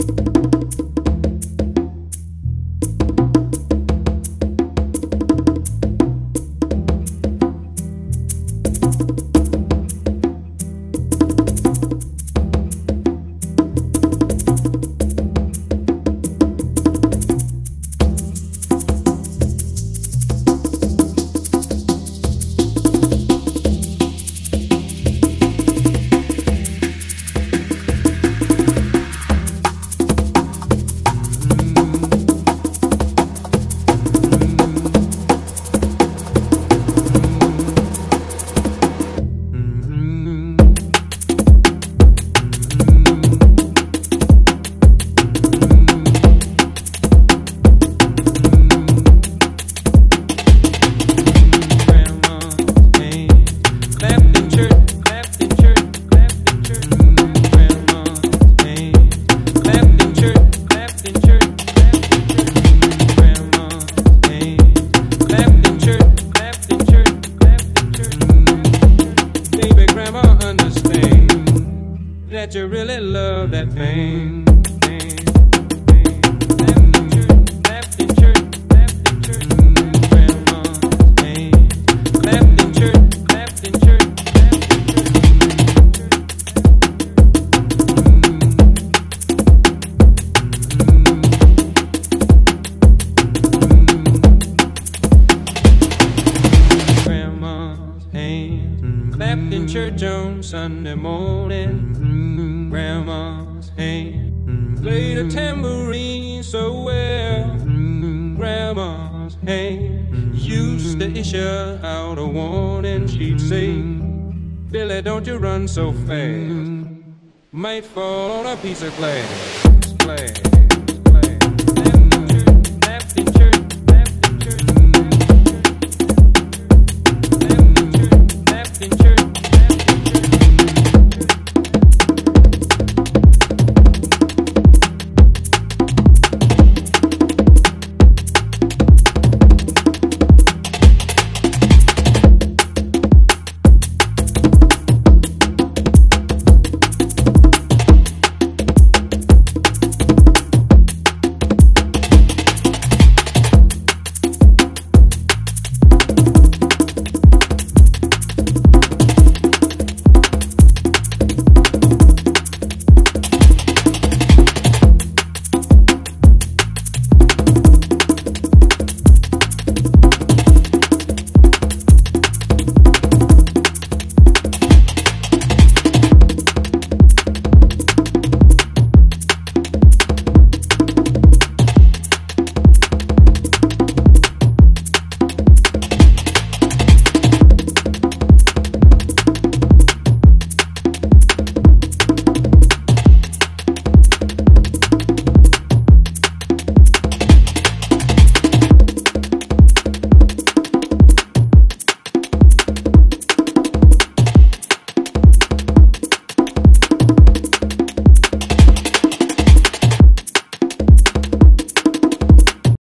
That you really love that thing. Clapped in church, clapped in church, grandma's name. Clapped in church, clapped in church, clapped in church. Grandma's hand. Clapped in church on Sunday morning. Grandma's hand played a tambourine so well. Grandma's hand used to issue out a warning. She'd say, Billy, don't you run so fast, might fall on a piece of glass.